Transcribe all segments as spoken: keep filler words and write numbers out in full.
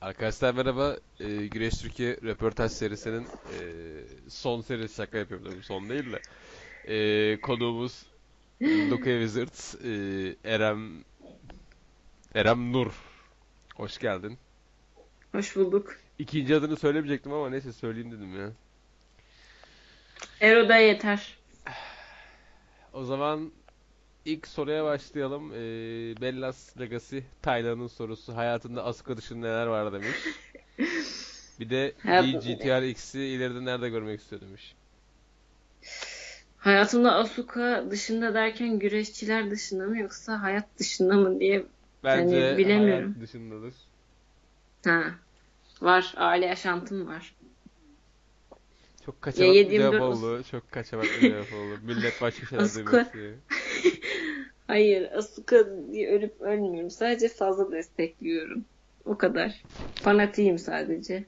Arkadaşlar merhaba. Ee, Güreş Türkiye röportaj serisinin e, son serisi, şaka yapıyorum tabii, son değil de. Ee, konuğumuz Luka Wizards, e, Erem Erem Nur. Hoş geldin. Hoş bulduk. İkinci adını söylemeyecektim ama neyse söyleyeyim dedim ya. Ero'da yeter. O zaman ilk soruya başlayalım. Ee, Bellas Legacy Taylan'ın sorusu. Hayatında Asuka dışında neler var demiş. Bir de Hayat, D G T R X'i ileride nerede görmek istiyor demiş. hayatımda Asuka dışında derken güreşçiler dışında mı yoksa hayat dışında mı diye yani Bence hayat bilemiyorum. dışındadır. Ha, var. Aile yaşantım var. Çok Ya kaçamak bir yediğim cevap dört As- oldu. Çok kaçamak bir cevap oldu. Millet başka şeyler duymak Asuka. istiyor. Hayır, Asuka diye ölüp ölmüyorum. Sadece fazla destekliyorum. O kadar. Fanatiyim sadece.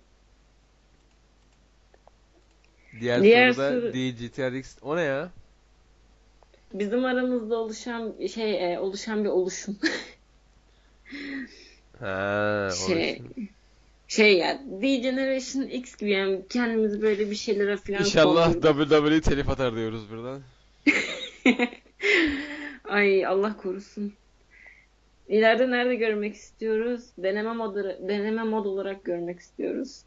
Diğer Diğer soruda soru D G T R X. O ne ya? bizim aramızda oluşan şey e, oluşan bir oluşum. Ha, Şey oluşum. Şey ya D-Generation X gibi yani kendimizi böyle bir şeylere falan İnşallah kondurduk. W W E telif atar diyoruz buradan. Ay Allah korusun. İleride nerede görmek istiyoruz? Deneme modu, deneme mod olarak görmek istiyoruz.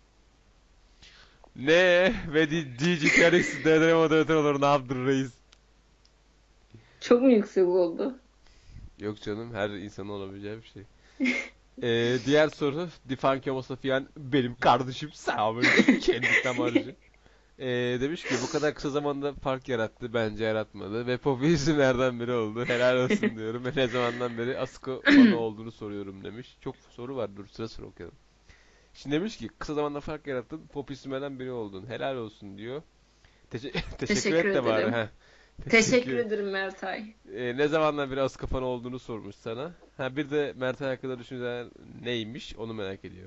Ne? Ve D G T R X D D R moderatör olur, ne yaptın reis? Çok mu yüksek oldu? Yok canım, her insanın olabileceği bir şey. Ee, diğer soru Difankyo Musafiyan benim kardeşim, selamünaleyküm, kendi damarcı. Ee, demiş ki bu kadar kısa zamanda fark yarattı, bence yaratmadı ve popülizmlerden biri oldu. Helal olsun diyorum ve ne zamandan beri Asuka fanı olduğunu soruyorum demiş. Çok soru var, dur sıra sıra okuyalım. Şimdi demiş ki kısa zamanda fark yarattın, popülizmlerden biri oldun. Helal olsun diyor. Teşe- teşekkür Teşekkür et de bari, ederim. ha. Teşekkür Teşekkür. ederim Mertay. Ee, ne zamandan beri Asuka fanı olduğunu sormuş sana. Ha, bir de Mert'e hakkında düşünceler neymiş onu merak ediyor.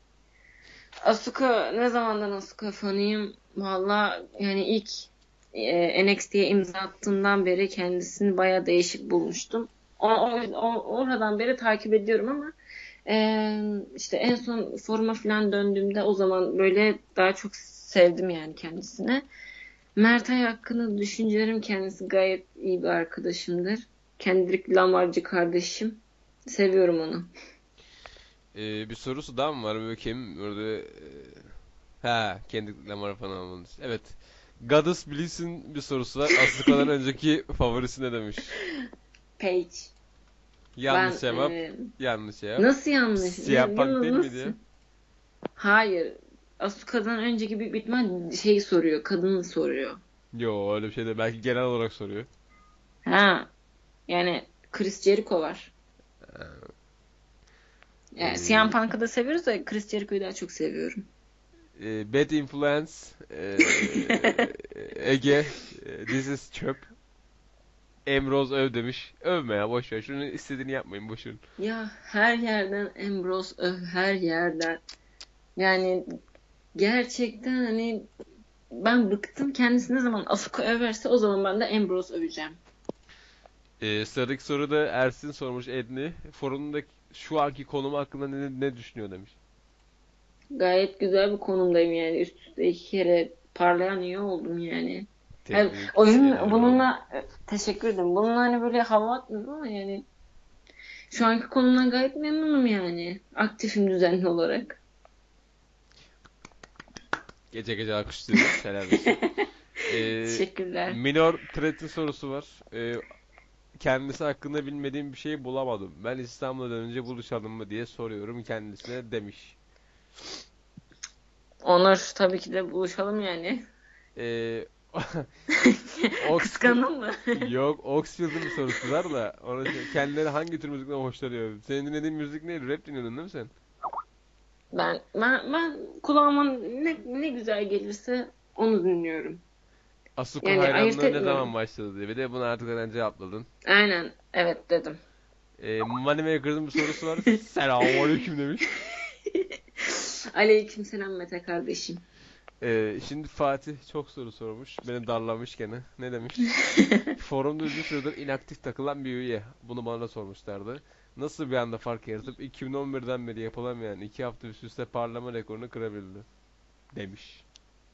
Asuka ne zamandan Asuka fanıyım? Valla yani ilk e, N X T'ye imza attığından beri kendisini baya değişik bulmuştum. O, o, o- oradan beri takip ediyorum ama e, işte en son foruma falan döndüğümde o zaman böyle daha çok sevdim yani kendisini. Mertay hakkında düşüncelerim kendisi gayet iyi bir arkadaşımdır. Kendrick Lamar'cı kardeşim. Seviyorum onu. Ee, bir sorusu daha mı var? Bakayım orada. e, Ha, kendi Lamar falan almanız. Evet. Goddess Bliss'in bir sorusu var. Asuka'dan önceki favorisi ne demiş? Paige. Yanlış Ben cevap. e, Yanlış cevap. nasıl yanlış? C M Ne, Punk değil ya- miydi nasıl? ya? Hayır. Asuka'dan önceki büyük bir ihtimal şeyi soruyor. Kadını soruyor. Yo, öyle bir şey de. Belki genel olarak soruyor. Ha, yani Chris Jericho var. Yani C M Ee, Punk'ı da seviyoruz da Chris Jericho'yu daha çok seviyorum. e, Bad Influence. ee, Ege. e, This is çöp. Emroz öv demiş. Övme ya, boş ver. Şunu istediğini yapmayın, boş verin. Ya her yerden Ambrose öv, her yerden. Yani gerçekten hani ben bıktım. Kendisi ne zaman Asuka överse o zaman ben de Ambrose öveceğim. Ee, sıradaki soruda Ersin sormuş, Edni. Forumda şu anki konum hakkında ne, ne düşünüyor demiş. Gayet güzel bir konumdayım yani. Üst üste iki kere parlayan iyi oldum yani. Yani Tebrik oyun ediyorum. bununla teşekkür ederim. Bununla hani böyle hava atmıyorum ama yani şu anki konumdan gayet memnunum yani. Aktifim düzenli olarak. Gece gece alkışlıyoruz. Helal olsun. Ee, Teşekkürler. Minor Threat'in sorusu var. Ee, kendisi hakkında bilmediğim bir şey bulamadım. Ben İstanbul'a dönünce buluşalım mı diye soruyorum kendisine demiş. Onur tabii ki de buluşalım yani. Ee, Oxford Kıskandın mı? yok, Oxfield'ın bir sorusu var da ona şey- kendileri hangi tür müzikten hoşlanıyor? Senin dinlediğin müzik neydi? Rap dinliyordun değil mi sen? Ben ben ben kulağıma ne, ne güzel gelirse onu dinliyorum. Asuka Yani ayırt hayranlığı ne zaman etmiyorum. başladı diye. Bir de bunu artık neden cevapladın. Aynen evet dedim. Ee, Moneymaker'ın bir sorusu var. Selamünaleyküm demiş. Aleykümselam Mete kardeşim. Ee, şimdi Fatih çok soru sormuş. Beni darlamış gene. Ne demiş? Forumda uzun süredir inaktif takılan bir üye. Bunu bana da sormuşlardı. nasıl bir anda fark yaratıp iki bin on birden beri yapılamayan iki hafta üst üste parlama rekorunu kırabildi demiş.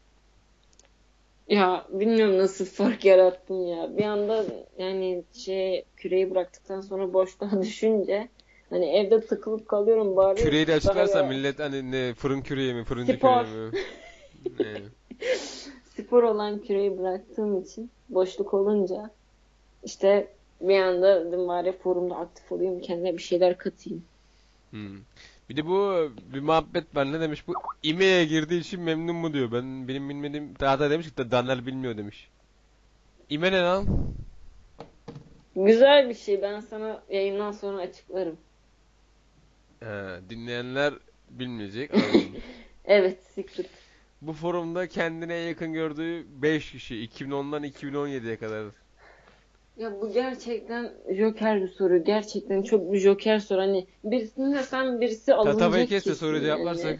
Ya bilmiyorum nasıl fark yarattım ya. Bir anda yani şey küreyi bıraktıktan sonra boşluğa düşünce hani evde tıkılıp kalıyorum bari Küreyi de daha açıklarsan ya millet hani ne fırın küreği mi, fırıncı spor küreği mi? Ne? spor olan küreyi bıraktığım için boşluk olunca işte bir anda dedim bari forumda aktif olayım kendime bir şeyler katayım. Hmm. Bir de bu bir muhabbet var, ne demiş bu, İME'ye girdiği için memnun mu diyor. Ben benim bilmediğim, daha da demiş ki da Daner bilmiyor demiş. İME ne lan? Güzel bir şey, ben sana yayından sonra açıklarım. He, dinleyenler bilmeyecek, anladım. Evet, secret. Bu forumda kendine yakın gördüğü beş kişi iki bin ondan iki bin on yediye kadar. Ya bu gerçekten joker bir soru. Gerçekten çok bir joker soru. Hani birisini desem birisi Tatavayı alınacak kes de soru kesin cevaplarsak. yani.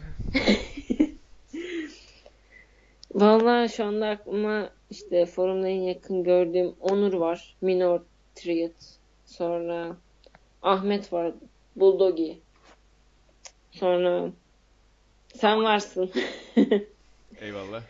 Vallahi şu anda aklıma işte forumda en yakın gördüğüm Onur var. Minor Triad. Sonra Ahmet var. Bulldogi. Sonra sen varsın. Eyvallah.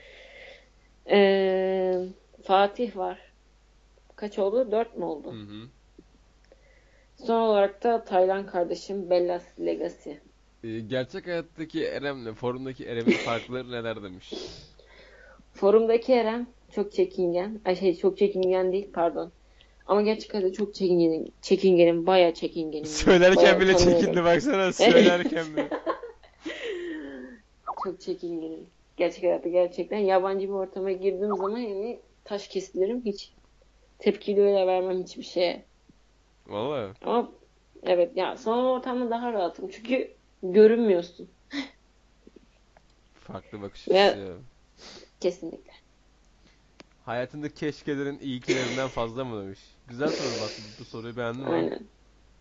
Ee, Fatih var. Kaç oldu? Dört mü Hı oldu? hı. Son olarak da Taylan kardeşim Bellas Legacy. Ee, gerçek hayattaki Erem'le forumdaki Erem'in farkları neler demiş. Forumdaki Eren çok çekingen. Ay şey çok çekingen değil pardon. Ama gerçek hayatta çok çekingenim. Çekingenim. Bayağı çekingenim ya. Söylerken Bayağı bile utanıyorum. çekindi baksana, söylerken bile. Çok çekingenim. Gerçek hayatta gerçekten yabancı bir ortama girdiğim zaman yani taş kesilirim. Hiç tepkili öyle vermem hiçbir şeye. Vallahi Ama evet ya son ortamda daha rahatım. Çünkü görünmüyorsun. farklı bakış açısı Ve ya. kesinlikle. Hayatında keşkelerin iyikilerinden fazla mı demiş. Güzel soru bak, bu, bu soruyu beğendim ha. Aynen.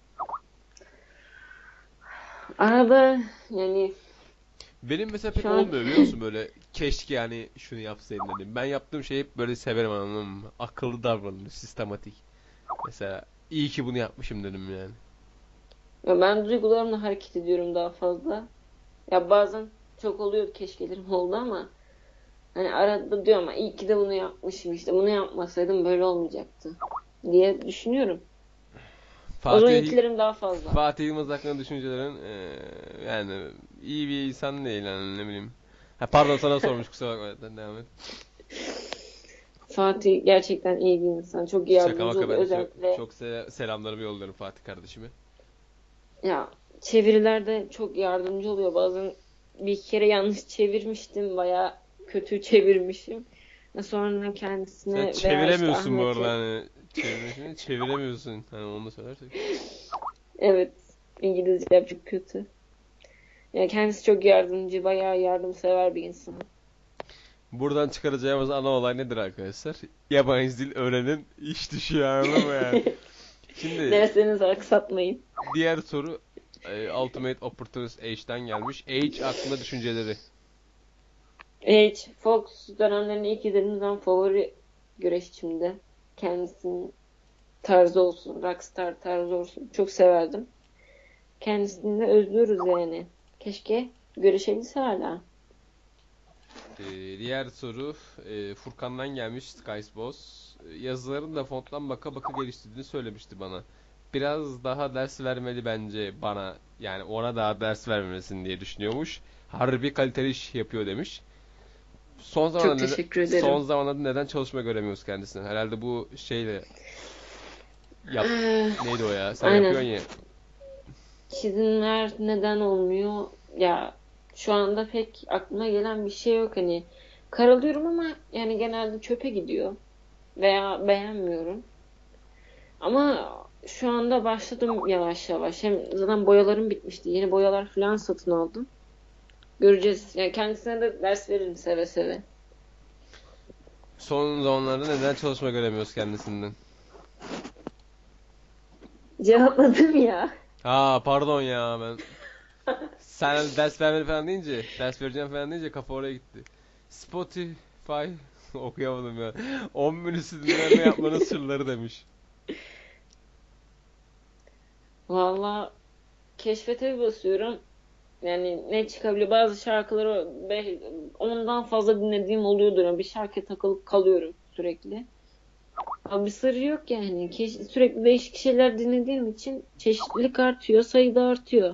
Arada yani Benim mesela pek şu an olmuyor biliyor musun, böyle keşke yani şunu yapsaydım dedim. Ben yaptığım şeyi hep böyle severim, anladın mı? Akıllı davranılır, sistematik. Mesela iyi ki bunu yapmışım dedim yani. ya ben duygularımla hareket ediyorum daha fazla. Ya bazen çok oluyor keşkelerim oldu ama hani arada diyorum ama iyi ki de bunu yapmışım işte bunu yapmasaydım böyle olmayacaktı diye düşünüyorum. O zaman Fatih iyikilerim daha fazla. Fatih Yılmaz hakkında düşüncelerin eee, yani iyi bir insan değil yani, ne bileyim. Ha pardon, sana sormuş, kusura bakma. Sen devam et. Fatih gerçekten iyi bir insan. Çok Şaka yardımcı maka, oluyor ben de çok, özellikle. çok sel- selamlarımı yolluyorum Fatih kardeşime. Ya çevirilerde çok yardımcı oluyor. Bazen bir iki kere yanlış çevirmiştim. Baya kötü çevirmişim. Sonra Sen kendisine veya işte çeviremiyorsun bu arada, Ahmet'e hani çevirmesini çeviremiyorsun. Hani onu da söylersek. evet İngilizce çok kötü. Yani kendisi çok yardımcı, bayağı yardımsever bir insan. Buradan çıkaracağımız ana olay nedir arkadaşlar? Yabancı dil öğrenin, iş düşüyor, anladın mı yani? Şimdi Derslerinizi aksatmayın. diğer soru e, Ultimate Opportunist Age'den gelmiş. Age hakkında düşünceleri. H. Fox dönemlerini ilk izlediğim zaman favori güreşçimdi. Kendisinin tarzı olsun, rockstar tarzı olsun. Çok severdim. Kendisini de özlüyoruz yani. Keşke görüşebilse hala. E, diğer soru e, Furkan'dan gelmiş, Skies Boss. E, yazıların da fonttan baka baka geliştirdiğini söylemişti bana. Biraz daha ders vermeli bence bana. Yani ona daha ders vermemesin diye düşünüyormuş. Harbi kaliteli iş yapıyor demiş. Son Çok zamanlarda neden, teşekkür son ederim. zamanlarda neden çalışma göremiyoruz kendisine? Herhalde bu şeyle yap, Eh, neydi o ya? Sen aynen. yapıyorsun ya. Çizimler neden olmuyor? Ya şu anda pek aklıma gelen bir şey yok. Hani karalıyorum ama yani genelde çöpe gidiyor. Veya beğenmiyorum. Ama şu anda başladım yavaş yavaş. Hem zaten boyalarım bitmişti. Yeni boyalar falan satın aldım. Göreceğiz. Yani kendisine de ders veririm seve seve. Son zamanlarda neden çalışma göremiyoruz kendisinden? Cevapladım ya. Ha pardon ya, ben sen ders vermeli falan deyince, ders vereceğim falan deyince kafa oraya gitti. Spotify okuyamadım ya. on bin üstü dinlenme yapmanın sırları demiş. Valla keşfete bir basıyorum. Yani ne çıkabiliyor? Bazı şarkıları be- ondan fazla dinlediğim oluyordur. Yani bir şarkıya takılıp kalıyorum sürekli. Ama bir sırrı yok yani. Keş- sürekli değişik şeyler dinlediğim için çeşitlilik artıyor, sayı da artıyor.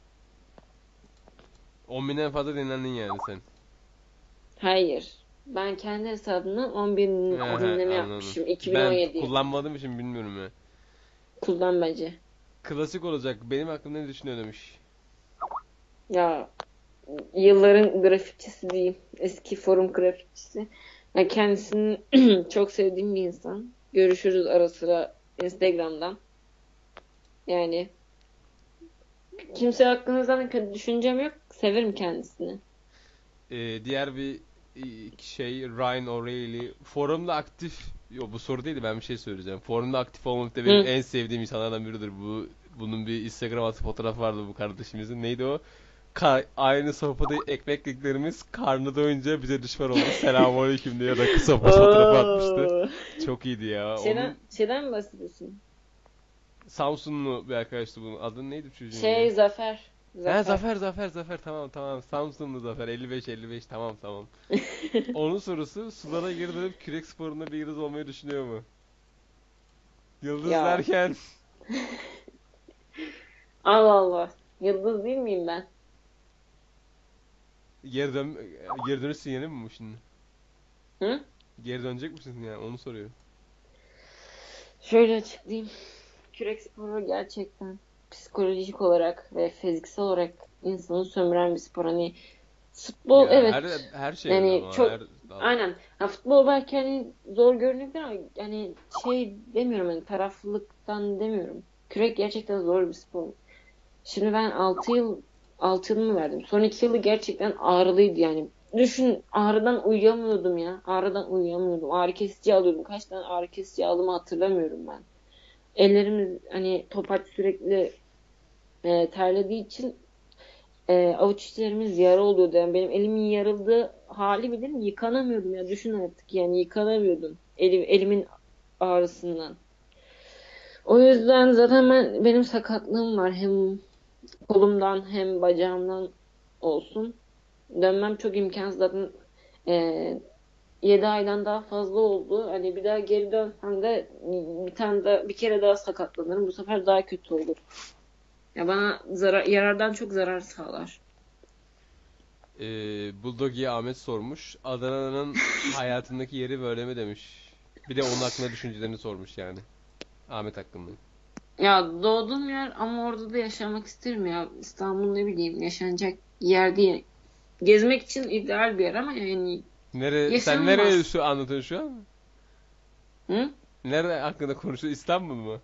on binden fazla dinlendin yani sen. Hayır. Ben kendi hesabımdan on He bin he, dinleme anladım. yapmışım Ben iki bin on yedi yılında. kullanmadığım için bilmiyorum ya. Kullan bence. Klasik olacak. Benim hakkımda ne düşünüyor demiş. Ya yılların grafikçisi diyeyim. Eski forum grafikçisi. Ya kendisini çok sevdiğim bir insan. Görüşürüz ara sıra Instagram'dan. Yani kimse hakkında zaten kötü düşüncem yok. Severim kendisini. Ee, diğer bir e, şey Ryan O'Reilly forumda aktif. Yo, bu soru değildi, ben bir şey söyleyeceğim. Forumda aktif olmak da benim Hı. en sevdiğim insanlardan biridir. Bu bunun bir Instagram atı fotoğrafı vardı bu kardeşimizin. Neydi o? Ka- aynı sofrada ekmekliklerimiz karnı doyunca bize düşman oldu. Selamünaleyküm diye rakı sofrası fotoğrafı atmıştı. Oo. Çok iyiydi ya. Şeyden, Onun şeyden mi bahsediyorsun? Samsunlu bir arkadaştı bunun. Adı neydi bu çocuğun Şey ya? Zafer. He, Zafer. Zafer Zafer Zafer, tamam tamam. Samsunlu Zafer, elli beş elli beş, tamam tamam. Onun sorusu, sulara geri dönüp kürek sporunda bir yıldız olmayı düşünüyor mu? Yıldız Ya derken Allah Allah. Yıldız değil miyim ben? geri dön geri dönüş sinyali mi bu şimdi? Hı? Geri dönecek misin yani, onu soruyor. Şöyle açıklayayım. Kürek sporu gerçekten psikolojik olarak ve fiziksel olarak insanı sömüren bir spor. Hani futbol Ya her evet her şey öyle yani ama, çok her dal. aynen. Ha, futbol belki hani zor görünebilir ama hani şey demiyorum hani taraflılıktan demiyorum. Kürek gerçekten zor bir spor. Şimdi ben altı yıl altı yılımı verdim. Son iki yılı gerçekten ağrılıydı yani. Düşün ağrıdan uyuyamıyordum ya. Ağrıdan uyuyamıyordum. Ağrı kesici alıyordum. Kaç tane ağrı kesici aldığımı hatırlamıyorum ben. Ellerimiz hani topaç sürekli e, terlediği için e, avuç içlerimiz yara oluyordu. Yani benim elimin yarıldığı hali bilir mi? Yıkanamıyordum ya. Düşün artık yani yıkanamıyordum. Elim, elimin ağrısından. O yüzden zaten ben benim sakatlığım var. Hem kolumdan hem bacağımdan olsun. Dönmem çok imkansız. Zaten e, yedi aydan daha fazla oldu. Hani bir daha geri dönsem de bir tane de bir kere daha sakatlanırım. Bu sefer daha kötü olur. Ya bana zarar, yarardan çok zarar sağlar. Ee, Bulldogi Ahmet sormuş. Adana'nın hayatındaki yeri böyle mi demiş. Bir de onun hakkında düşüncelerini sormuş yani. Ahmet hakkında. Ya doğduğum yer ama orada da yaşamak isterim ya. İstanbul ne bileyim yaşanacak yer değil. Gezmek için ideal bir yer ama yani Nere, sen nereye yaşanılmaz. şu anlatıyorsun şu an? Hı? Nerede hakkında konuşuyor? İstanbul mu?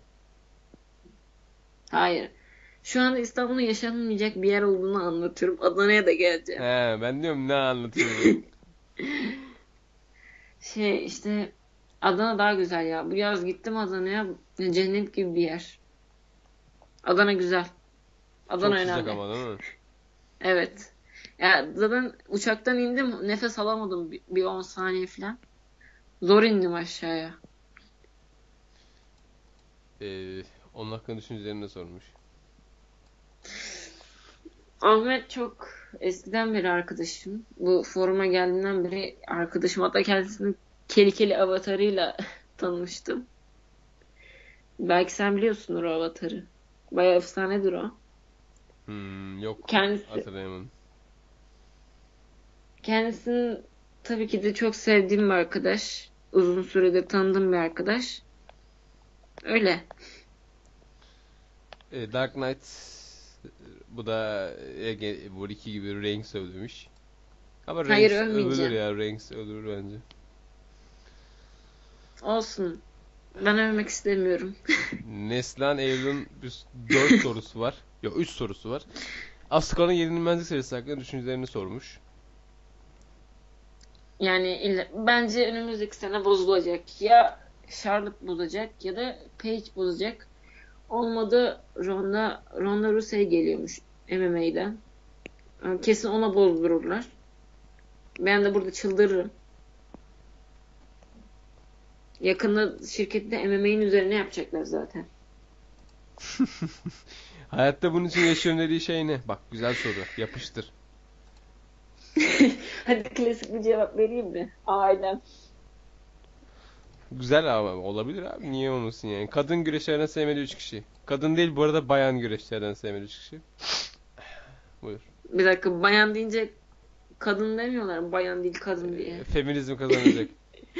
Hayır. Şu anda İstanbul'un yaşanılmayacak bir yer olduğunu anlatıyorum. Adana'ya da He, geleceğim. ben diyorum ne anlatıyor bu? Şey işte Adana daha güzel ya. Bu yaz gittim Adana'ya. Cennet gibi bir yer. Adana güzel. Adana Çok sıcak önemli. ama değil mi? Evet. Ya zaten uçaktan indim. Nefes alamadım bir, bir on saniye falan. Zor indim aşağıya. Ee, Onun hakkında düşüncelerini de sormuş. Ahmet çok eskiden beri arkadaşım. Bu foruma geldiğinden beri arkadaşım. Hatta kendisinin keli keli avatarıyla tanımıştım. Belki sen biliyorsundur o avatarı. Bayağı efsanedir o. Hmm, yok, Kendisi hatırlayamadım. kendisinin tabii ki de çok sevdiğim bir arkadaş. Uzun süredir tanıdığım bir arkadaş. Öyle. Ee, Dark Knight, bu da Ege, bu iki gibi Reigns öldürmüş. Ama Hayır Reigns öldürür ölmeyeceğim. ya, Reigns öldürür bence. Olsun. Ben ölmek istemiyorum. Neslihan Eylül'ün dört sorusu var. Yok, üç sorusu var. Asuka'nın yenilmezlik serisi hakkında düşüncelerini sormuş. Yani illa- bence önümüzdeki sene bozulacak. Ya Charlotte bozacak ya da Paige bozacak. Olmadı Ronda Ronda Rousey geliyormuş M M A'den. Kesin ona bozdururlar. Ben de burada çıldırırım. Yakında şirkette M M A'nin üzerine yapacaklar zaten. Hayatta bunun için yaşıyorum dediği şey ne? Bak güzel soru. Yapıştır. Hadi klasik bir cevap vereyim mi? Ailem. Güzel abi. Olabilir abi. Niye olmasın yani? Kadın güreşlerden sevmediği üç kişi. Kadın değil bu arada, bayan güreşlerden sevmediği üç kişi. Buyur. Bir dakika, bayan deyince kadın demiyorlar mı? Bayan değil kadın E, diye. feminizm kazanacak.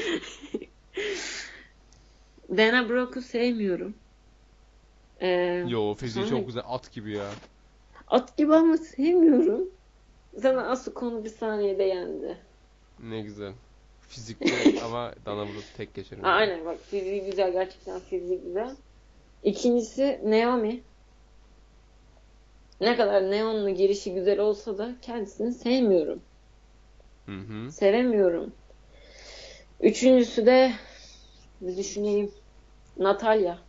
Dana Brooke'u sevmiyorum. Ee, Yo, fiziği sonra çok güzel. At gibi ya. at gibi ama sevmiyorum. Sana Asuko'nu bir saniyede yendi. Ne güzel. Fizikte ama Dana Brooke tek geçerim Aa, yani. aynen bak, fiziği güzel, gerçekten fiziği güzel. İkincisi Naomi. Ne kadar Neon'la girişi güzel olsa da kendisini sevmiyorum. Hı hı. Sevemiyorum. Üçüncüsü de bir düşüneyim. Natalya.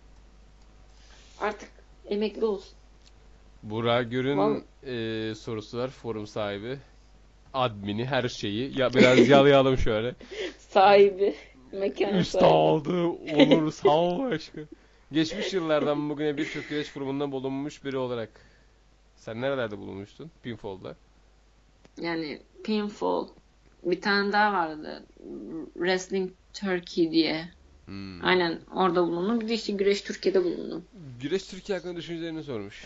Artık emekli olsun. Burak Gör'ün Vallahi e, sorusu var. Forum sahibi. Admini, her şeyi. Ya biraz yalayalım şöyle. sahibi. Mekan sahibi. Üstadı Onur Sağ aşkı. Geçmiş yıllardan bugüne birçok güreş forumunda bulunmuş biri olarak. Sen nerelerde bulunmuştun? Pinfall'da. Yani Pinfall. Bir tane daha vardı. Wrestling Turkey diye. Hmm. Aynen orada bulundum. Bir de işte Güreş Türkiye'de bulundum. Güreş Türkiye hakkında düşüncelerini sormuş.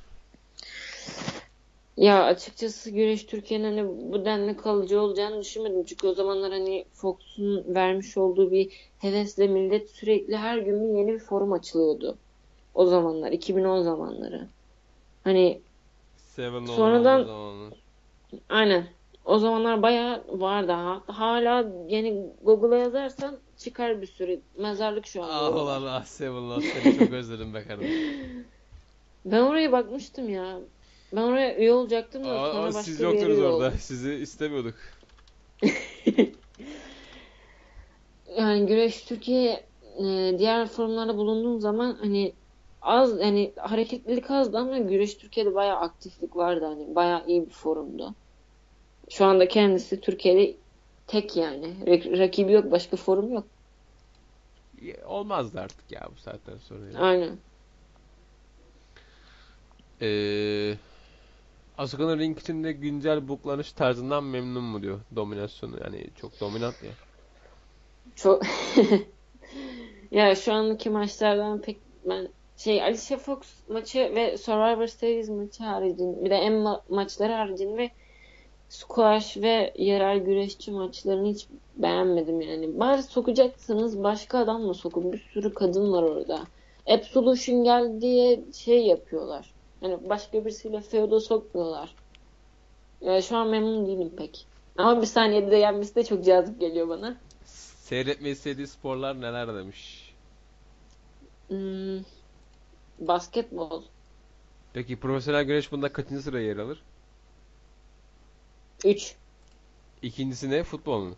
Ya açıkçası Güreş Türkiye'nin hani bu denli kalıcı olacağını düşünmedim. Çünkü o zamanlar hani Fox'un vermiş olduğu bir hevesle millet sürekli her gün bir yeni bir forum açılıyordu. O zamanlar, iki bin on zamanları. Hani Seven olduğu sonradan zamanlar. aynen o zamanlar bayağı vardı. Ha- Hala yani Google'a yazarsan çıkar bir sürü. Mezarlık şu anda Ah oralar. ulan ah Seven, seni çok özledim be kardeşim. Ben oraya bakmıştım ya. Ben oraya üye olacaktım da Aa, sonra siz başka bir yere yoktunuz üye orada. oldum. Sizi istemiyorduk. Yani Güreş Türkiye e, diğer forumlarda bulunduğum zaman hani az, hani hareketlilik azdı ama Güreş Türkiye'de bayağı aktiflik vardı, hani bayağı iyi bir forumdu. Şu anda kendisi Türkiye'de tek yani. Rak- rakibi yok, başka forum yok. Ya, olmazdı artık ya bu saatten sonra ya. Aynen. Eee Asuka'nın ring içinde güncel booklanış tarzından memnun mu diyor. Dominasyonu yani çok dominant ya. Çok ya şu andaki maçlardan pek ben şey Alicia Fox maçı ve Survivor Series maçı haricinde, bir de M ma- maçları haricinde squash ve yerel güreşçi maçlarını hiç beğenmedim yani. Bari sokacaksınız başka adamla sokun. Bir sürü kadın var orada. Absolution gel diye şey yapıyorlar. Yani başka birisiyle feudo sokmuyorlar. Ya şu an memnun değilim pek. Ama bir saniyede de yenmesi de çok cazip geliyor bana. Seyretmeyi sevdiği sporlar neler demiş. Hmm, basketbol. Peki profesyonel güreş bunda kaçıncı sıraya yer alır? üç. İkincisi ne? Futbol mu?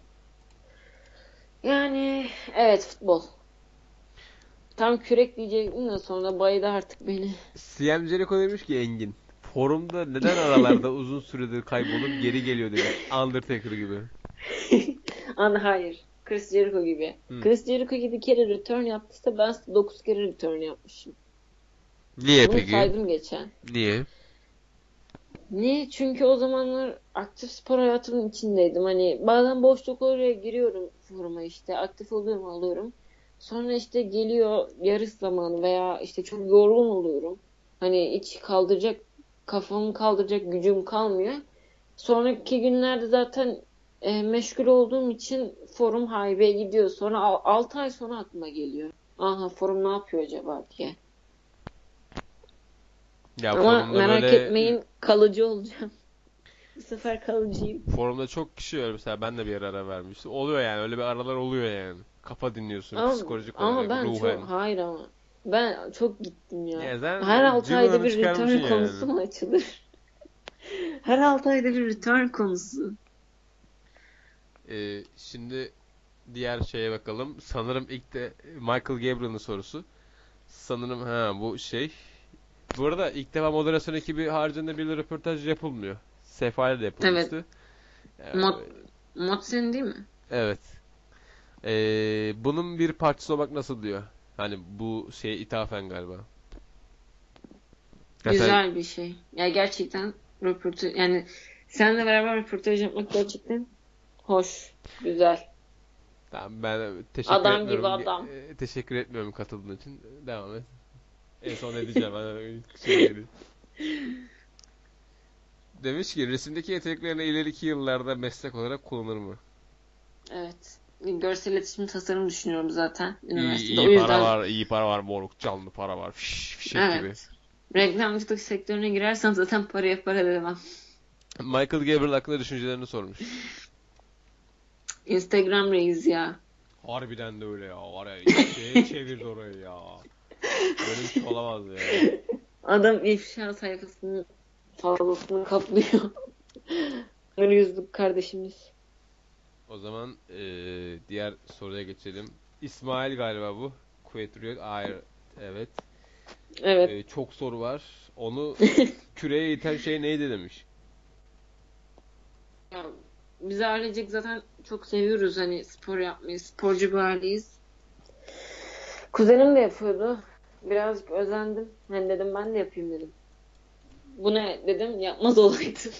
Yani evet, futbol. Tam kürek diyecektim de sonra baydı artık beni. C M Jericho demiş ki Engin. Forumda neden aralarda uzun süredir kaybolup geri geliyor demiş. Undertaker gibi. An hayır. Chris Jericho gibi. Hı. Chris Jericho yedi kere return yaptıysa ben dokuz kere return yapmışım. Niye Bunu peki? saydım geçen. Niye? Niye? Çünkü o zamanlar aktif spor hayatımın içindeydim. Hani bazen boşluk oraya giriyorum foruma, işte aktif oluyorum alıyorum. Sonra işte geliyor yarış zamanı veya işte çok yorgun oluyorum. Hani hiç kaldıracak, kafamı kaldıracak gücüm kalmıyor. Sonraki günlerde zaten e, meşgul olduğum için forum haybeye gidiyor. Sonra altı ay sonra aklıma geliyor. Aha, forum ne yapıyor acaba diye. Ya Ama forumda merak böyle etmeyin, kalıcı olacağım. Bu sefer kalıcıyım. forumda çok kişi var mesela, ben de bir ara ara vermiştim. Oluyor yani, öyle bir aralar oluyor yani. Kafa dinliyorsun Ama, psikolojik ama olarak, ben ruhen. çok hayır ama ben çok gittim ya. Ya sen Her altı ayda cıvığını bir çıkarmışsın return yani. konusu mu açılır? Her altı ayda bir return konusu. Ee, şimdi diğer şeye bakalım. Sanırım ilk de Michael Gabriel'ın sorusu. Sanırım ha bu şey. Bu arada ilk defa moderasyon ekibi haricinde bir röportaj yapılmıyor. Sefa ile de Evet. yapılmıştı. Ee, Mod, mod senin değil mi? evet. Ee, bunun bir parçası olmak nasıl diyor? Hani bu şeye ithafen galiba. Ya sen Güzel bir şey. Ya gerçekten röportaj yani seninle beraber röportaj yapmak gerçekten hoş, güzel. tamam, ben teşekkür Adam gibi etmiyorum. adam. E, teşekkür etmiyorum katıldığın için. Devam et. En son ne diyeceğim ben şey geliyor. Demiş ki resimdeki yeteneklerini ileriki yıllarda meslek olarak kullanır mı? Evet. Görsel iletişim tasarım düşünüyorum zaten İyi, üniversitede. O iyi para yüzden var, iyi para var moruk, canlı para var. Fiş, fişek gibi. evet. Reklamcılık sektörüne girersem zaten paraya para demem. Michael Gabriel hakkında düşüncelerini sormuş. Instagram reis ya. Harbiden de öyle ya. Var ya, şeye çevirdi orayı ya. Böyle bir şey olamaz ya. Adam ifşa sayfasının fazlasını kaplıyor. Nur yüzlük kardeşimiz. O zaman eee, diğer soruya geçelim. İsmail galiba bu. Kuetriyor. Hayır. Evet. Evet. Eee, çok soru var. Onu küreye iten şey neydi demiş. Ya, biz ailecek zaten çok seviyoruz hani spor yapmayı. Sporcu bir aileyiz. Kuzenim de yapıyordu. Birazcık özendim. Hani dedim ben de yapayım dedim. Bu ne dedim yapmaz olaydım.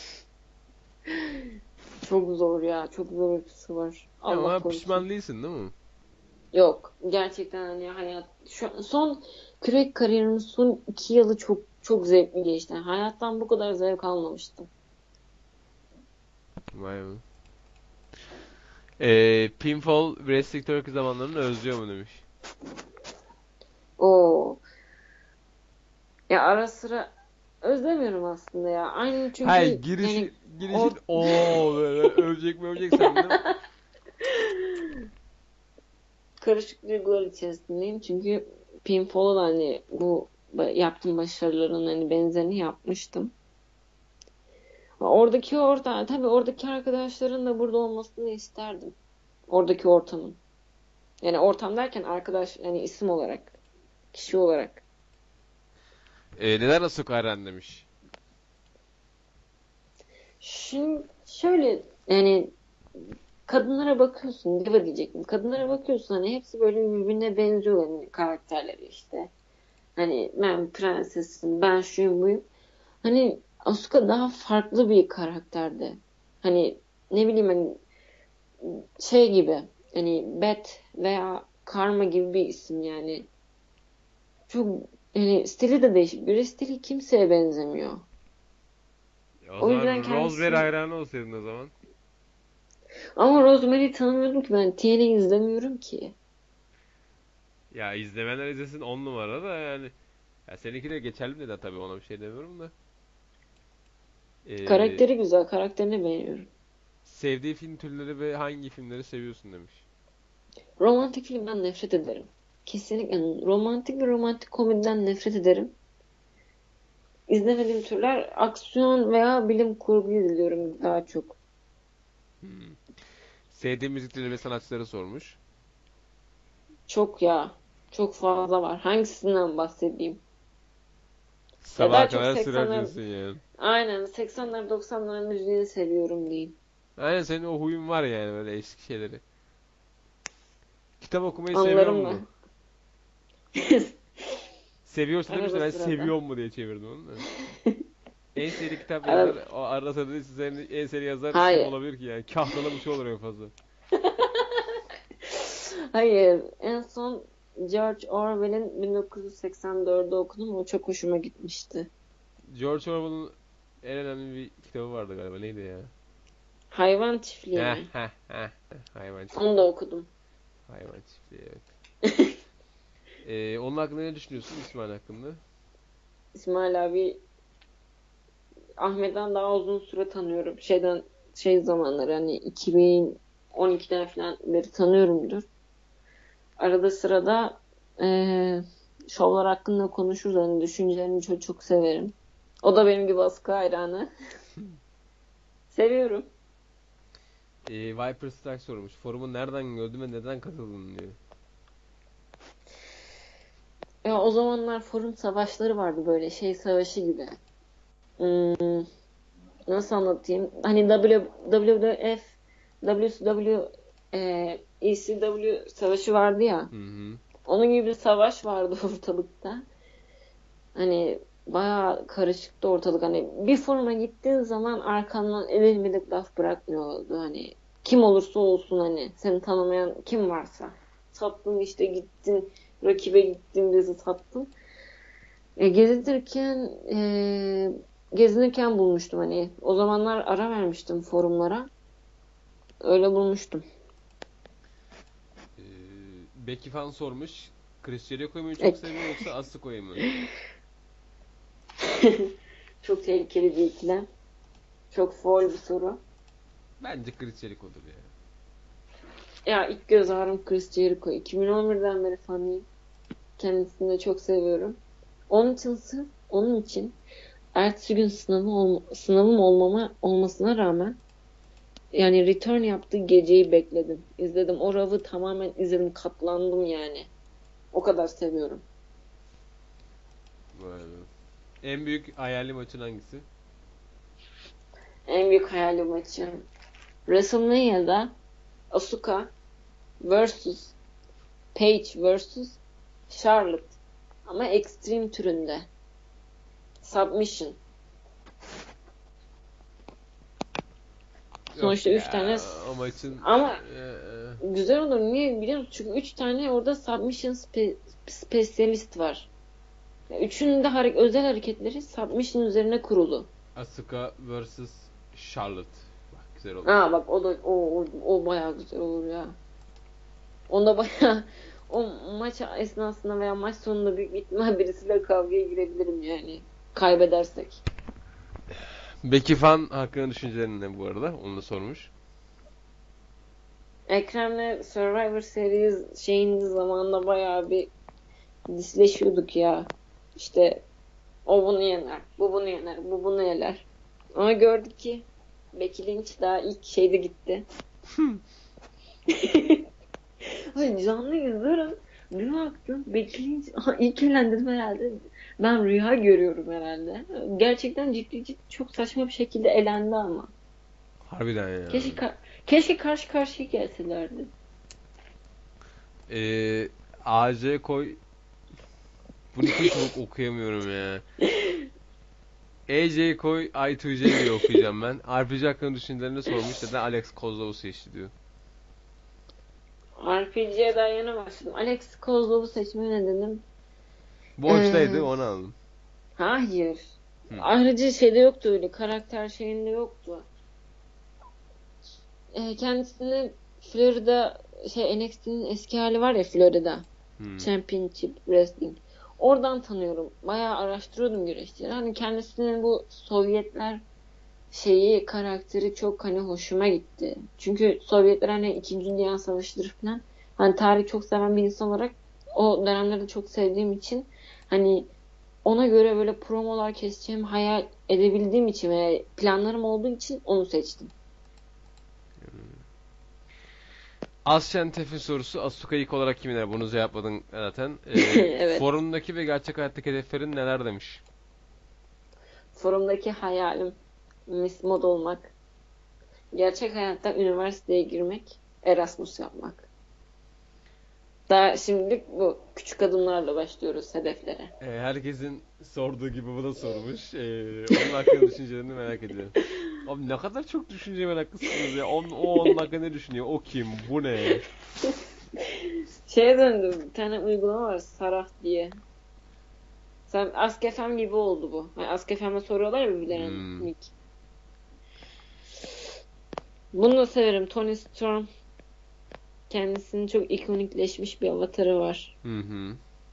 Çok zor ya. Çok zor ötesi var. Allah Ama korusun. pişman değilsin değil mi? Yok. Gerçekten hani hayat şu son kürek kariyerimin son iki yılı çok çok zevkli geçti. Hayattan bu kadar zevk almamıştım. Vay be. Eee Pinfall Wrestling Turkey zamanlarını özlüyor mu demiş. Oo. Ya ara sıra özlemiyorum aslında ya. Aynı Hayır, çünkü yani girişi o girişin o böyle övecek mi övecek sandım. karışık duygular içerisindeyim. Çünkü Pinfall'u da hani bu ba- yaptığım başarıların hani benzerini yapmıştım. Oradaki ortam, tabii oradaki arkadaşların da burada olmasını isterdim. Oradaki ortamın. Yani ortam derken arkadaş, yani isim olarak, kişi olarak. Eee neden Asuka Eren demiş. Şimdi şöyle yani kadınlara bakıyorsun, diva diyecektim. Kadınlara bakıyorsun hani hepsi böyle birbirine benziyor yani karakterleri işte. Hani ben prensesim, ben şuyum buyum. Hani Asuka daha farklı bir karakterdi. Hani ne bileyim hani şey gibi hani Beth veya Karma gibi bir isim yani. Çok yani stili de değişik. Bir stili kimseye benzemiyor. E, O O yüzden zaman Rosemary kendisi hayranı olsaydın o zaman. ama Rosemary'i tanımıyordum ki ben T N A izlemiyorum ki. Ya izlemenler izlesin on numara da yani. Ya seninki de geçerli de tabii, ona bir şey demiyorum da. Ee, Karakteri güzel. Karakterini beğeniyorum. sevdiği film türleri ve hangi filmleri seviyorsun demiş. Romantik filmden nefret ederim. Kesinlikle romantik ve romantik komediden nefret ederim. İzlemediğim türler aksiyon veya bilim kurgu izliyorum daha çok. Hmm. Sevdiği müzik türleri ve sanatçıları sormuş. Çok ya. Çok fazla var. Hangisinden bahsedeyim? Ya Sabaha daha çok kadar sürer seksenler diyorsun yani. aynen seksenler doksanlar müziğini seviyorum diyeyim. Aynen, senin o huyun var yani, böyle eski şeyleri. Kitap okumayı seviyor Anılarımla. mu? Seviyorsa demiş de Arada ben sırada. seviyor mu diye çevirdim onu da. En seri kitap yazar, Arada... o arada sırada değil, senin en seri yazar kim Hayır. olabilir ki yani? Kahtalı bir şey olur en fazla. Hayır. En son George Orwell'in bin dokuz yüz seksen dördü okudum. O çok hoşuma gitmişti. George Orwell'ın en önemli bir kitabı vardı galiba. Neydi ya? Hayvan çiftliği Heh mi? heh heh. Hayvan Onu da çiftliği. okudum. Hayvan çiftliği, evet. Ee, onun hakkında ne düşünüyorsun, İsmail hakkında? İsmail abi Ahmet'ten daha uzun süre tanıyorum. Şeyden şey zamanları hani iki bin on ikiden falan beri tanıyorumdur. Arada sırada eee şovlar hakkında konuşuruz. Hani düşüncelerini çok çok severim. O da benim gibi Asuka hayranı. Seviyorum. Ee, Viper Strike sormuş. Forumu nereden gördün ve neden katıldın diyor. Ya o zamanlar forum savaşları vardı böyle şey savaşı gibi. Hmm, nasıl anlatayım? Hani W W F, W C W, e, E C W savaşı vardı ya. Hı hı. Onun gibi bir savaş vardı ortalıkta. Hani bayağı karışıktı ortalık. Hani bir foruma gittiğin zaman arkandan edilmedik laf bırakmıyordu. Hani kim olursa olsun hani seni tanımayan kim varsa. Sattın işte gittin rakibe gittin bizi sattın. E, gezinirken e, gezinirken bulmuştum hani. O zamanlar ara vermiştim forumlara. Öyle bulmuştum. Ee, Becky fan sormuş. Chris Jericho'yu mu çok E, seviyor yoksa Asuka'yı mı? Çok tehlikeli bir ikilem. Çok foul bir soru. Bence Chris Jericho'dur ya. Ya ilk göz ağrım Chris Jericho. iki bin on birden beri fanıyım. Kendisini de çok seviyorum. Onun için sırf onun için ertesi gün sınavı olma, sınavım olmama olmasına rağmen yani return yaptığı geceyi bekledim. İzledim. O Raw'ı tamamen izledim. Katlandım yani. O kadar seviyorum. Vay be. En büyük hayali maçın hangisi? En büyük hayali maçım. WrestleMania'da Asuka versus Paige versus Charlotte. Ama Extreme türünde. Submission. Yok Sonuçta üç tane ya, o maçın ama e, e, güzel olur. Niye biliyor musun? Çünkü üç tane orada submission spe, spesyalist var. Ya üçünün de hare- özel hareketleri submission üzerine kurulu. Asuka versus Charlotte. Bak güzel olur. Aa bak o da o, o, o bayağı güzel olur ya. Onda bayağı o maç esnasında veya maç sonunda büyük bir ihtimal birisiyle kavgaya girebilirim yani. Kaybedersek. Becky fan hakkında düşüncelerin ne bu arada? Onu da sormuş. Ekrem'le Survivor Series şeyin zamanında bayağı bir disleşiyorduk ya. İşte o bunu yener, bu bunu yener, bu bunu yener. Ama gördük ki Becky Lynch daha ilk şeyde gitti. Ay canlı izliyorum. Bir baktım Becky Lynch aha, ilk elendim herhalde. Ben rüya görüyorum herhalde. Gerçekten ciddi ciddi çok saçma bir şekilde elendi ama. Harbiden ya. Keşke ka- keşke karşı karşıya gelselerdi. Ee, A C koy. Bunu hiç ok- okuyamıyorum ya. A J koy I iki J diye okuyacağım ben. R P G hakkında düşüncelerini sormuş. Neden Alex Kozlov'u seçti diyor. R P G'ye daha yeni başladım. Alex Kozlov'u seçme nedenim. Boştaydı, Ee, onu aldım. hayır. Hı. Ayrıca şeyde yoktu öyle. Karakter şeyinde yoktu. Ee, kendisini Florida şey N X T'nin eski hali var ya Florida. Hı. Championship Wrestling. Oradan tanıyorum. Bayağı araştırıyordum güreşleri. Hani kendisinin bu Sovyetler şeyi karakteri çok hani hoşuma gitti. Çünkü Sovyetler hani İkinci Dünya Savaşı'dır falan. Hani tarih çok seven bir insan olarak o dönemleri çok sevdiğim için hani ona göre böyle promolar keseceğim hayal edebildiğim için ve planlarım olduğu için onu seçtim. Aslen Tef'in sorusu Asuka ilk olarak kim iner? Bunu cevapladın zaten. Ee, Evet. forumdaki ve gerçek hayattaki hedeflerin neler demiş? Forumdaki hayalim Miss Mod olmak. Gerçek hayatta üniversiteye girmek. Erasmus yapmak. Daha şimdilik bu. Küçük adımlarla başlıyoruz hedeflere. Ee, herkesin sorduğu gibi bu da sormuş. Ee, onun hakkında düşüncelerini merak ediyorum. Abi ne kadar çok düşünce meraklısınız ya. On, o onun hakkında ne düşünüyor? O kim? Bu ne? Şeye döndüm. Bir tane uygulama var. Sarah diye. Sen Ask F M gibi oldu bu. Yani Ask F M'de soruyorlar ya birbirlerine Hmm. nick. Bunu da severim. Tony Storm. Kendisinin çok ikonikleşmiş bir avatarı var. Hı hı.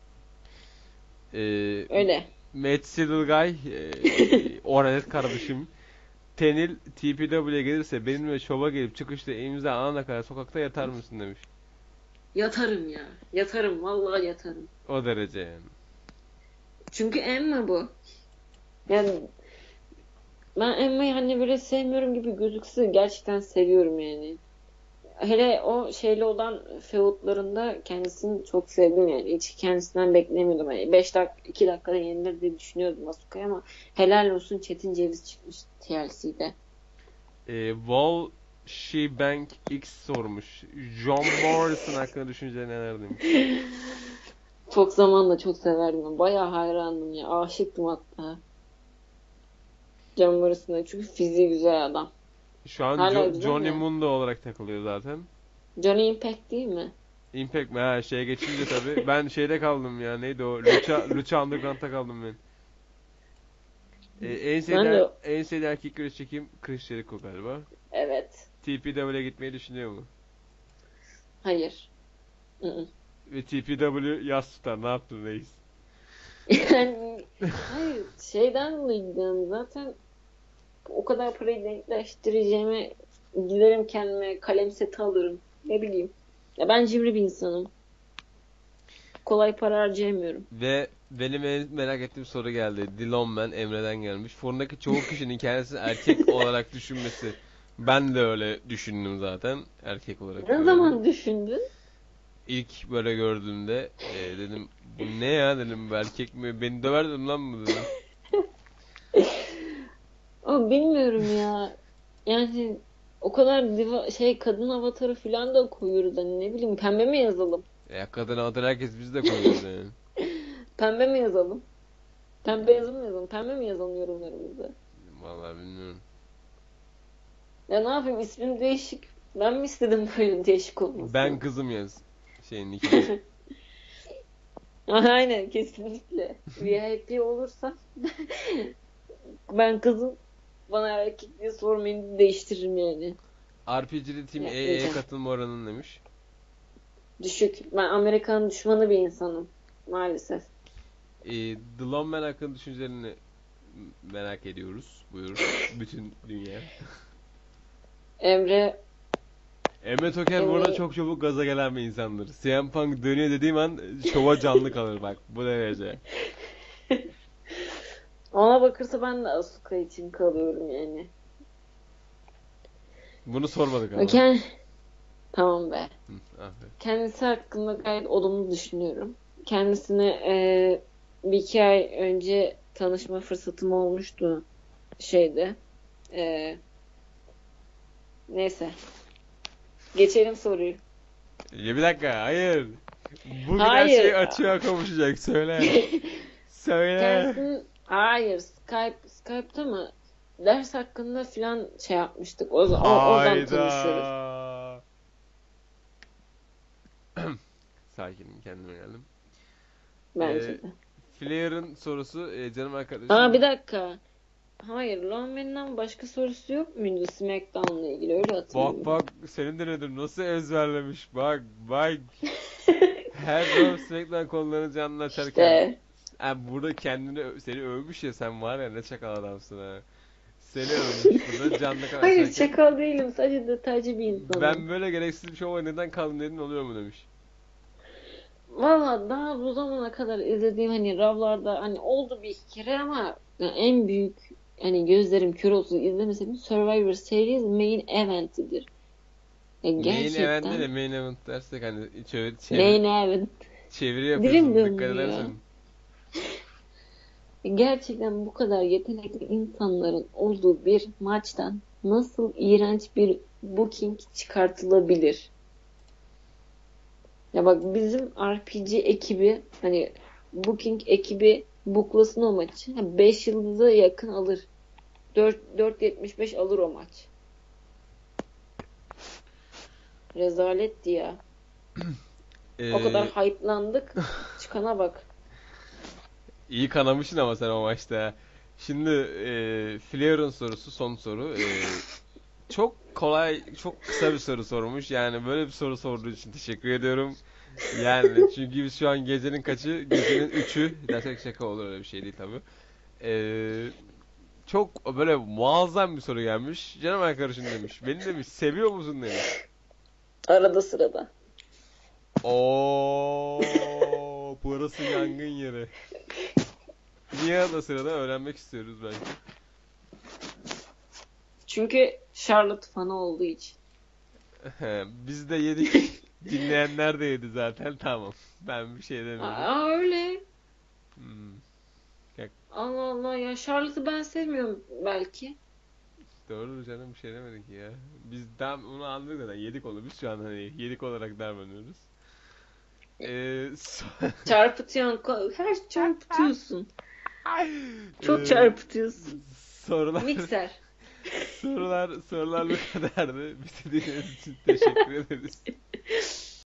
Ee, Öyle. Matt Seidel e, Oranet kardeşim. Tenil T P W'ye gelirse benimle şova gelip çıkışta imza alana kadar sokakta yatar mısın demiş. Yatarım ya. Yatarım. Vallahi yatarım. O derece yani. Çünkü Emma bu. Yani ben Emma'yı hani böyle sevmiyorum gibi gözükse gerçekten seviyorum yani. Hele o şeyle olan feudlarında kendisini çok sevdim yani. Hiç kendisinden beklemiyordum. Yani beş dakika, iki dakikada yenilir diye düşünüyordum Asuka'ya ama helal olsun Çetin Ceviz çıkmış T L C'de. Ee, Wall Bank X sormuş. John Morrison hakkında düşünceleri neler demiş. Çok zamanla çok severdim. Ben. Bayağı hayrandım ya. Aşıktım hatta. Can Morrison'a. Çünkü fiziği güzel adam. Şu an Hala Jo- güzel Johnny ya. Mundo olarak takılıyor zaten. Johnny Impact değil mi? Impact mi? Ha, şeye geçince tabii. Ben şeyde kaldım ya. Neydi o? Lucha, Lucha Underground'da kaldım ben. Ee, en Ben sevdiğin, de en sevdiğin erkek güreşçi kim? Chris Jericho galiba. evet. T P W'ye gitmeyi düşünüyor mu? Hayır. Mm-mm. Ve T P W yas tutar. Ne yaptın reis? Yani hayır şeyden dolayı zaten o kadar parayı denkleştireceğime giderim kendime kalem seti alırım. Ne bileyim. Ya ben cimri bir insanım. Kolay para harcayamıyorum. Ve benim en merak ettiğim soru geldi. Dilon Man Emre'den gelmiş. Forumdaki çoğu kişinin kendisini erkek olarak düşünmesi. Ben de öyle düşündüm zaten. Erkek olarak Ne gördüm. zaman düşündün? İlk böyle gördüğümde e, dedim bu ne ya dedim, bu erkek mi? Beni döverdin lan mı dedim. Ama bilmiyorum ya. Yani o kadar diva, şey kadın avatarı falan da koyuyoruz hani ne bileyim pembe mi yazalım? Ya kadın adı herkes biz de koyuyoruz yani. Pembe mi yazalım? Pembe yazım mı yazalım? Pembe mi yazalım yorumlarımızda? Vallahi bilmiyorum. Ya ne yapayım ismim değişik. Ben mi istedim böyle değişik Ben olmasını? kızım yaz şeyin nickine. Aynen kesinlikle. V I P olursa ben kızım bana erkek diye sormayın değiştiririm yani. R P G'li Team A A'ye Yapmayacağım. katılma oranın demiş. Düşük. Ben Amerikan düşmanı bir insanım. Maalesef. E, The Lone Man hakkında düşüncelerini merak ediyoruz. Buyur. Bütün dünya. Emre Emre Toker bu arada Emre çok çabuk gaza gelen bir insandır. C M Punk dönüyor dediğim an şova canlı kalır bak bu derece. ona bakırsa ben de Asuka için kalıyorum yani. Bunu sormadık ama. Ken tamam be. Hı, aferin. Kendisi hakkında gayet olumlu düşünüyorum. Kendisine eee, bir iki ay önce tanışma fırsatım olmuştu şeyde. Eee, neyse. Geçelim soruyu. Ya bir dakika, hayır. Bugün her Hayır. şey açığa kavuşacak. Söyle. Söyle. Kendisinin hayır Skype Skype'ta mı ders hakkında filan şey yapmıştık. O, o- oradan Hayda. tanışıyoruz Sakinim, kendime geldim. Ee, bence de. Flair'ın sorusu e, canım Aa bir arkadaşım. dakika. Hayır, Lawman'dan başka sorusu yok muydu SmackDown'la ilgili? Öyle Bak hatırlıyorum. bak, senin de nedir? Nasıl ezberlemiş? Bak bak. Her zaman SmackDown konularını canlı açarken. İşte. Yani burada kendini ö- seni övmüş ya, sen var ya ne çakal adamsın ha. Seni övmüş burada canlı kan Hayır, açarken. çakal değilim. Sadece detaycı bir insanım. Ben böyle gereksiz bir şova neden kaldım dedin, oluyor mu demiş. Valla daha bu zamana kadar izlediğim hani Ravlarda hani oldu bir iki kere ama yani en büyük hani gözlerim kör olsun izlemeseydim Survivor Series main event'idir. Ya Main event değil de gerçekten main event dersek hani çeviri, çeviri, main event. çeviri Dilim yapıyorsun, dikkat dönmüyor ya. edersen. Gerçekten bu kadar yetenekli insanların olduğu bir maçtan nasıl iğrenç bir booking çıkartılabilir? Ya bak bizim R P G ekibi hani booking ekibi booklasın o maçı. beş yıldıza yakın alır. dört dört yetmiş beş alır o maç. Rezaletti ya. O kadar Ee, hype'landık. Çıkana bak. iyi kanamışsın ama sen o maçta. Şimdi e, Flair'ın sorusu son soru. E, çok kolay, çok kısa bir soru sormuş. Yani böyle bir soru sorduğu için teşekkür ediyorum. Yani çünkü biz şu an gecenin kaçı? Gecenin üçü. Dersek şaka olur, öyle bir şey değil tabii. Ee, çok böyle muazzam bir soru gelmiş. Canım arkadaşım demiş. Beni demiş seviyor musun demiş. Arada sırada. Oo, burası yangın yeri. Niye arada sırada öğrenmek istiyoruz belki. Çünkü Charlotte fanı olduğu için. Biz de yedik. Dinleyenler de yedi zaten, tamam. Ben bir şey demiyorum. Aa öyle. Hmm. Ya, Allah Allah ya Charlotte'ı ben sevmiyorum belki. doğru canım, bir şey demedik ya. Biz tam onu anladık zaten. Yedik onu. Biz şu an hani yedik olarak davranıyoruz. Ee, so- Çarpıtıyorsun. ko- Her şey çarpıtıyorsun. Çok Ee, çarpıtıyorsun. sorular Mikser. sorular sorular bu kadardı. Bizi dinlediğiniz için teşekkür ederiz.